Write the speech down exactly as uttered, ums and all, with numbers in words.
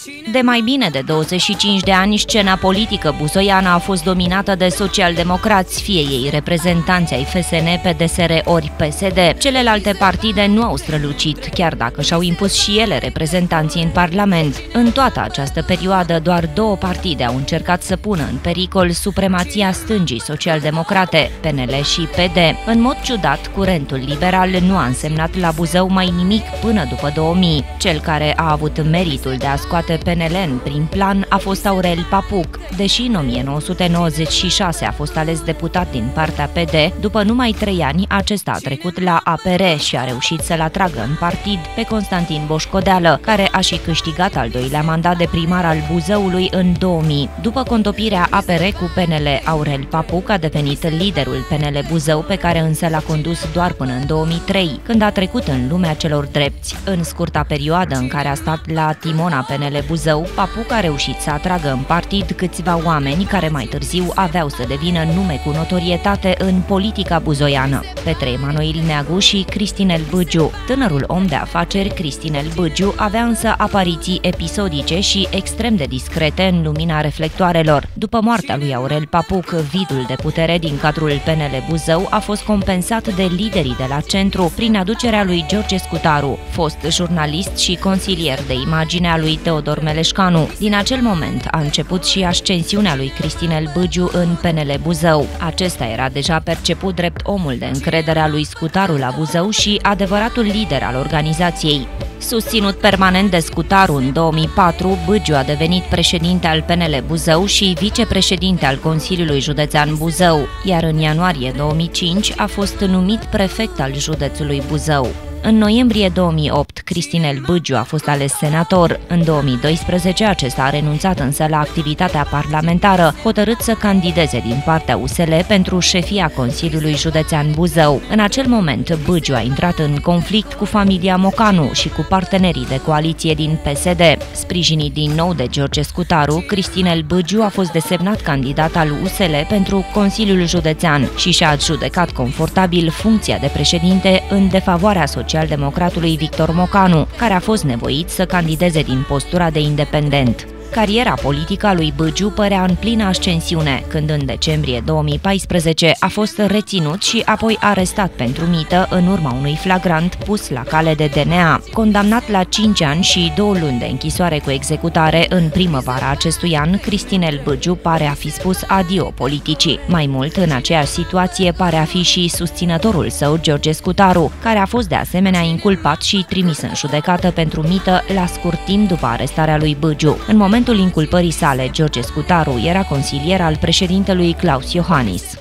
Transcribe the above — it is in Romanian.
De mai bine de douăzeci și cinci de ani, scena politică buzoiană a fost dominată de socialdemocrați, fie ei reprezentanți ai F S N, P D S R ori P S D. Celelalte partide nu au strălucit, chiar dacă și-au impus și ele reprezentanții în Parlament. În toată această perioadă, doar două partide au încercat să pună în pericol supremația stângii social-democrate, P N L și P D. În mod ciudat, curentul liberal nu a însemnat la Buzău mai nimic până după două mii. Cel care a avut meritul de a scoate P N L în prim plan a fost Aurel Papuc. Deși în o mie nouă sute nouăzeci și șase a fost ales deputat din partea P D, după numai trei ani acesta a trecut la A P R și a reușit să-l atragă în partid pe Constantin Boșcodeală, care a și câștigat al doilea mandat de primar al Buzăului în două mii. După contopirea A P R cu P N L, Aurel Papuc a devenit liderul P N L Buzău, pe care însă l-a condus doar până în două mii trei, când a trecut în lumea celor drepți. În scurta perioadă în care a stat la timona P N L Buzău, Papuc a reușit să atragă în partid câțiva oameni care mai târziu aveau să devină nume cu notorietate în politica buzoiană: Petre Emanuel Neagu și Cristinel Bâgiu. Tânărul om de afaceri Cristinel Bâgiu avea însă apariții episodice și extrem de discrete în lumina reflectoarelor. După moartea lui Aurel Papuc, vidul de putere din cadrul P N L Buzău a fost compensat de liderii de la centru prin aducerea lui George Scutaru, fost jurnalist și consilier de imagine a lui Teodor Meleșcanu. Din acel moment a început și ascensiunea lui Cristinel Bâgiu în P N L Buzău. Acesta era deja perceput drept omul de încredere a lui Scutaru la Buzău și adevăratul lider al organizației. Susținut permanent de Scutaru în două mii patru, Bâgiu a devenit președinte al P N L Buzău și vicepreședinte al Consiliului Județean Buzău, iar în ianuarie două mii cinci a fost numit prefect al județului Buzău. În noiembrie două mii opt, Cristinel Bâgiu a fost ales senator. În două mii doisprezece, acesta a renunțat însă la activitatea parlamentară, hotărât să candideze din partea U S L pentru șefia Consiliului Județean Buzău. În acel moment, Bâgiu a intrat în conflict cu familia Mocanu și cu partenerii de coaliție din P S D. Sprijinit din nou de George Scutaru, Cristinel Bâgiu a fost desemnat candidat al U S L pentru Consiliul Județean și și-a adjudecat confortabil funcția de președinte în defavoarea social-democratului Victor Mocanu, care a fost nevoit să candideze din postura de independent. Cariera politică a lui Bâgiu părea în plină ascensiune, când în decembrie două mii paisprezece a fost reținut și apoi arestat pentru mită în urma unui flagrant pus la cale de D N A. Condamnat la cinci ani și două luni de închisoare cu executare în primăvara acestui an, Cristinel Bâgiu pare a fi spus adio politicii. Mai mult, în aceeași situație pare a fi și susținătorul său, George Scutaru, care a fost de asemenea inculpat și trimis în judecată pentru mită la scurt timp după arestarea lui Bâgiu. În momentul inculpării sale, George Scutaru era consilier al președintelui Klaus Iohannis.